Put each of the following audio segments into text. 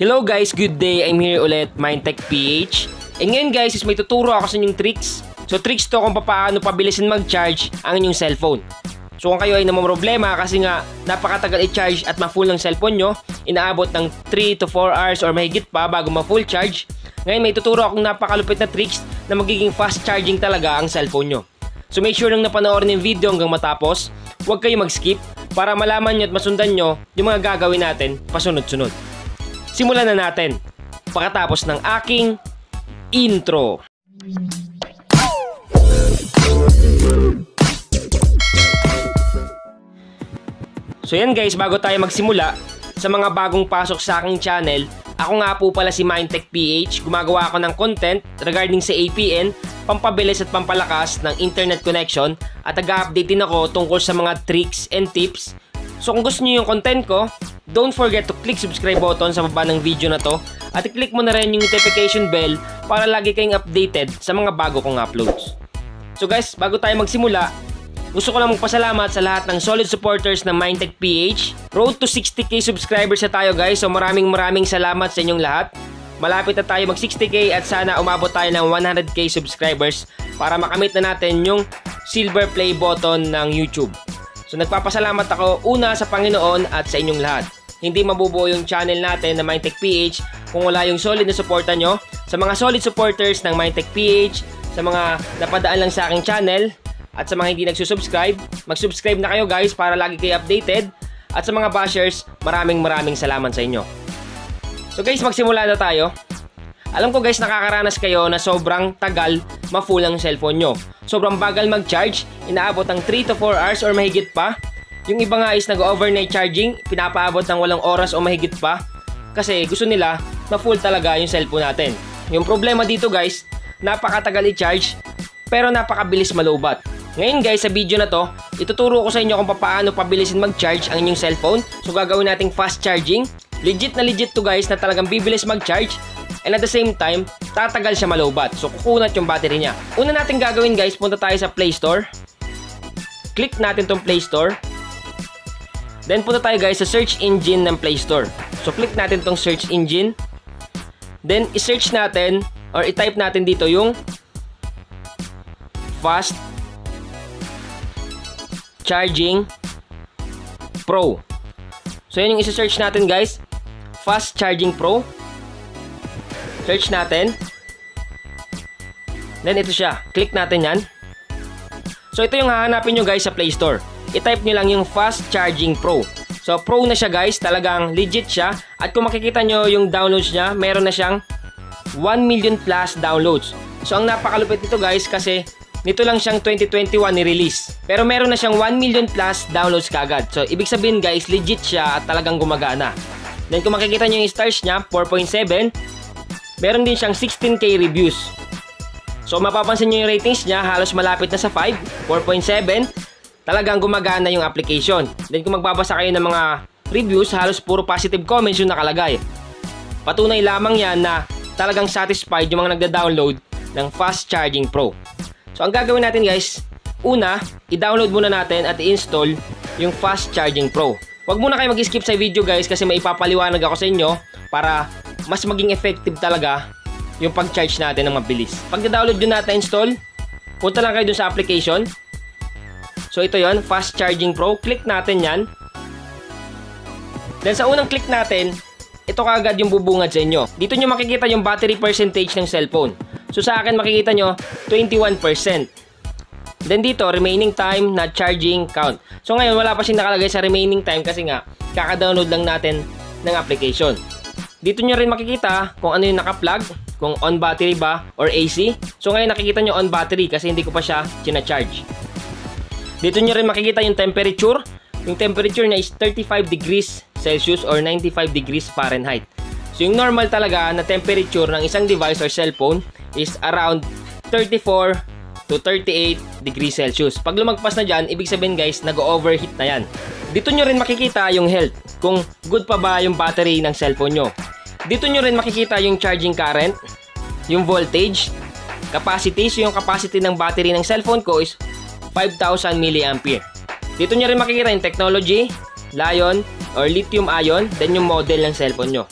Hello guys, good day. I'm here ulit, MindTechPH. And ngayon guys, may tuturo ako sa inyong tricks. So tricks to kung paano pabilisin mag-charge ang inyong cellphone. So kung kayo ay namumroblema kasi nga napakatagal i-charge at ma-full ng cellphone nyo, inaabot ng 3 to 4 hours or mahigit pa bago ma-full charge, ngayon may tuturo akong napakalupit na tricks na magiging fast charging talaga ang cellphone nyo. So make sure nang napanoorin yung video hanggang matapos, huwag kayo mag-skip para malaman nyo at masundan nyo yung mga gagawin natin pasunod-sunod. Simulan na natin pagkatapos ng aking intro. So yan guys, bago tayo magsimula, sa mga bagong pasok sa aking channel, ako nga po pala si MindTechPH. Gumagawa ako ng content regarding sa APN, pampabilis at pampalakas ng internet connection, at nag-update din ako tungkol sa mga tricks and tips. So kung gusto niyo yung content ko, don't forget to click subscribe button sa baba ng video na to at i-click mo na rin yung notification bell para lagi kayong updated sa mga bago kong uploads. So guys, bago tayo magsimula, gusto ko lang magpasalamat sa lahat ng solid supporters ng MindTechPH. Road to 60k subscribers na tayo guys, so maraming salamat sa inyong lahat. Malapit na tayo mag 60k at sana umabot tayo ng 100k subscribers para makamit na natin yung silver play button ng YouTube. So nagpapasalamat ako una sa Panginoon at sa inyong lahat. Hindi mabubuo yung channel natin na MindTechPH kung wala yung solid na suporta nyo. Sa mga solid supporters ng MindTechPH, sa mga napadaan lang sa aking channel, at sa mga hindi nagsusubscribe, mag-subscribe na kayo guys para lagi kayo updated. At sa mga bashers, maraming salamat sa inyo. So guys, magsimula na tayo. Alam ko guys, nakakaranas kayo na sobrang tagal ma-full ang cellphone nyo. Sobrang bagal mag-charge, inaabot ng 3 to 4 hours or mahigit pa. Yung iba nga is nag-overnight charging, pinapaabot ng 8 oras o mahigit pa. Kasi gusto nila ma-full talaga yung cellphone natin. Yung problema dito guys, napakatagal i-charge pero napakabilis malobat. Ngayon guys, sa video na to, ituturo ko sa inyo kung paano pabilisin mag-charge ang inyong cellphone. So gagawin nating fast charging. Legit na legit to guys na talagang bibilis mag-charge. And at the same time, tatagal siya malobat. So kukunat yung battery niya. Una natin gagawin guys, punta tayo sa Play Store. Click natin tong Play Store. Then punta tayo guys sa search engine ng Play Store. So click natin tong search engine. Then i-search natin or i-type natin dito yung Fast Charging Pro. So yun yung i-search natin guys, Fast Charging Pro. Search natin. Then ito siya, click natin yan. So ito yung hahanapin nyo guys sa Play Store. I-type nyo lang yung Fast Charging Pro. So Pro na siya guys, talagang legit siya. At kung makikita nyo yung downloads niya, meron na siyang 1 million plus downloads. So ang napakalupit nito guys kasi nito lang siyang 2021 ni-release. Pero meron na siyang 1 million plus downloads kagad. So ibig sabihin guys, legit siya at talagang gumagana. Then kung makikita nyo yung stars niya, 4.7. Meron din siyang 16k reviews. So mapapansin nyo yung ratings niya, halos malapit na sa 5, 4.7. Talagang gumagana yung application. Then kung magbabasa kayo ng mga reviews, halos puro positive comments yung nakalagay. Patunay lamang yan na talagang satisfied yung mga nagda-download ng Fast Charging Pro. So ang gagawin natin guys, una, i-download muna natin at i-install yung Fast Charging Pro. Huwag muna kayo mag-skip sa video guys kasi may ipapaliwanag ako sa inyo para mas maging effective talaga yung pag-charge natin ng mabilis. Pag na-download nyo natin install, punta lang kayo dun sa application. So ito yon, Fast Charging Pro. Click natin yan. Then sa unang click natin, ito kagad yung bubungad sa inyo. Dito nyo makikita yung battery percentage ng cellphone. So sa akin makikita nyo 21%. Then dito remaining time na charging count. So ngayon wala pa siyang nakalagay sa remaining time kasi nga kaka-download lang natin ng application. Dito nyo rin makikita kung ano yung naka-plug, kung on battery ba or AC. So ngayon nakikita nyo on battery kasi hindi ko pa siya china-charge. Dito nyo rin makikita yung temperature. Yung temperature niya is 35 degrees Celsius or 95 degrees Fahrenheit. So yung normal talaga na temperature ng isang device or cellphone is around 34 to 38 degrees Celsius. Pag lumagpas na dyan, ibig sabihin guys, nag-overheat na yan. Dito nyo rin makikita yung health, kung good pa ba yung battery ng cellphone nyo. Dito nyo rin makikita yung charging current, yung voltage, capacity. So yung capacity ng battery ng cellphone ko is 5,000 mAh. Dito nyo rin makikita yung technology, Lion or lithium ion, then yung model ng cellphone nyo.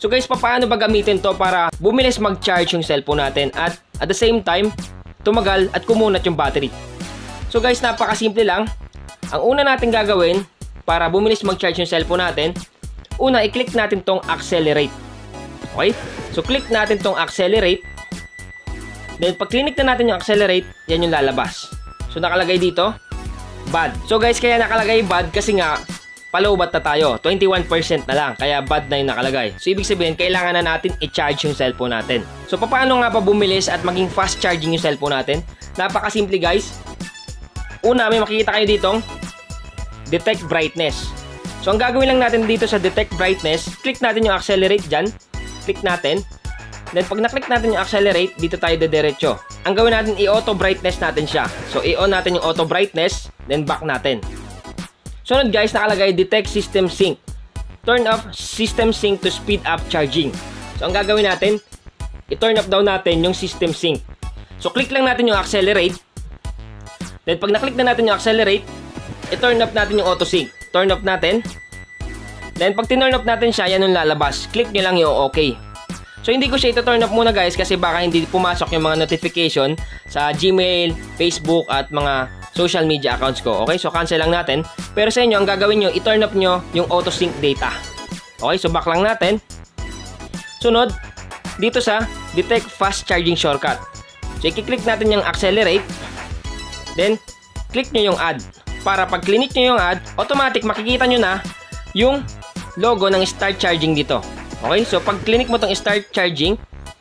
So guys, paano ba gamitin to para bumilis mag-charge yung cellphone natin at the same time, tumagal at kumunat yung battery? So guys, napakasimple lang. Ang una natin gagawin para bumilis mag-charge yung cellphone natin, una, i-click natin tong accelerate. Okay? So click natin tong accelerate. Then pag click na natin yung accelerate, yan yung lalabas. So nakalagay dito, bad. So guys, kaya nakalagay bad kasi nga pa-lowbat na tayo. 21% na lang, kaya bad na yung nakalagay. So ibig sabihin, kailangan na natin i-charge yung cellphone natin. So paano nga ba bumilis at maging fast charging yung cellphone natin? Napakasimple guys. Una, may makikita kayo ditong detect brightness. So ang gagawin lang natin dito sa detect brightness, click natin yung accelerate dyan. Click natin. Then pag na-click natin yung accelerate, dito tayo dediretso. Ang gawin natin, i-auto brightness natin siya. So i-on natin yung auto brightness, then back natin. Sunod guys, nakalagay detect system sync. Turn off system sync to speed up charging. So ang gagawin natin, i-turn up daw natin yung system sync. So click lang natin yung accelerate. Then pag na-click na natin yung accelerate, i-turn up natin yung auto sync. Turn off natin. Then pag tinurn off natin siya, yan yung lalabas. Click nyo lang yung okay. So hindi ko siya ito-turn off muna guys kasi baka hindi pumasok yung mga notification sa Gmail, Facebook at mga social media accounts ko. Okay, so cancel lang natin. Pero sa inyo, ang gagawin nyo, i-turn off nyo yung auto sync data. Okay, so back lang natin. Sunod, dito sa detect fast charging shortcut. So i-click natin yung accelerate. Then, click nyo yung add. Para pag click nyo yung add, automatic makikita nyo na yung logo ng start charging dito. Okay, so pag click mo tong start charging,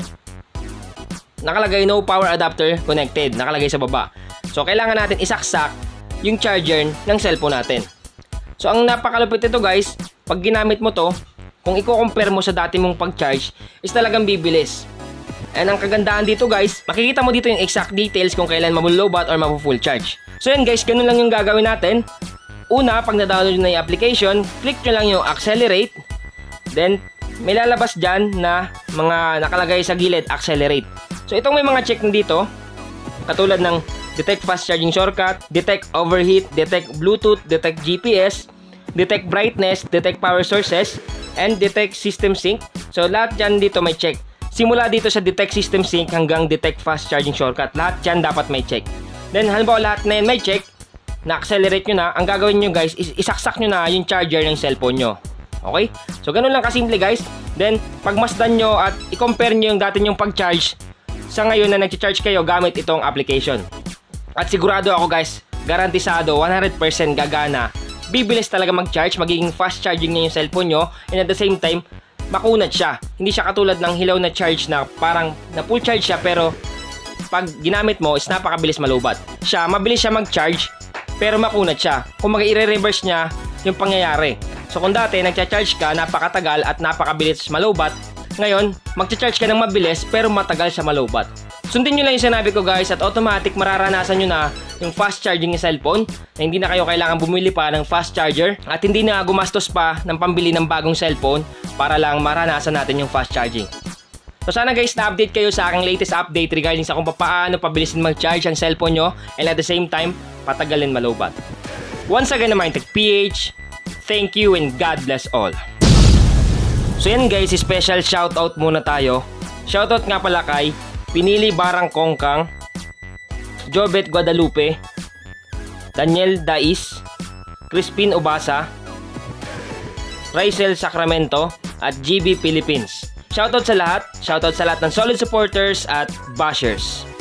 nakalagay no power adapter connected, nakalagay sa baba. So kailangan natin isaksak yung charger ng cellphone natin. So ang napakalupit ito guys, pag ginamit mo to, kung i-compare mo sa dati mong pag-charge, is talagang bibilis. And ang kagandahan dito guys, makikita mo dito yung exact details kung kailan mabu-lowbat or mabu-full charge. So yan guys, ganun lang yung gagawin natin. Una, pag na-download na yung application, click nyo lang yung accelerate. Then, may lalabas dyan na mga nakalagay sa gilid, accelerate. So itong may mga check dito, katulad ng detect fast charging shortcut, detect overheat, detect Bluetooth, detect GPS, detect brightness, detect power sources, and detect system sync. So lahat dyan dito may check. Simula dito sa detect system sync hanggang detect fast charging shortcut, lahat dyan dapat may check. Then halimbawa lahat na yan may check, na-accelerate nyo na, ang gagawin nyo guys is isaksak nyo na yung charger ng cellphone nyo. Okay? So, ganun lang kasimple guys. Then, pagmasdan nyo at i-compare nyo yung dati nyong pag-charge sa ngayon na nag-charge kayo gamit itong application. At sigurado ako guys, garantisado, 100% gagana. Bibilis talaga mag-charge, magiging fast charging niya yung cellphone nyo, and at the same time, makunat siya. Hindi siya katulad ng hilaw na charge na parang na full charge siya pero pag ginamit mo is napakabilis malowbat. Siya, mabilis siya mag-charge pero makunat siya. Kung mag-i-reverse niya yung pangyayari. So kung dati nagcha-charge ka, napakatagal at napakabilis malowbat, ngayon magcha-charge ka ng mabilis pero matagal siya malowbat. Sundin nyo lang yung sinabi ko guys at automatic mararanasan nyo na yung fast charging ng cellphone na hindi na kayo kailangan bumili pa ng fast charger at hindi na gumastos pa ng pambili ng bagong cellphone para lang maranasan natin yung fast charging. So sana guys na-update kayo sa aking latest update regarding sa kung paano pabilisin mag-charge ang cellphone nyo and at the same time patagalin malowbat. Once again, Mindtech PH, thank you and God bless all. So yan guys, special shoutout muna tayo. Shoutout nga pala kay Pinili Barang Kongkang, Jobet Guadalupe, Daniel Dais, Crispin Ubasa, Rysel Sacramento at GB Philippines. Shoutout sa lahat ng solid supporters at bashers.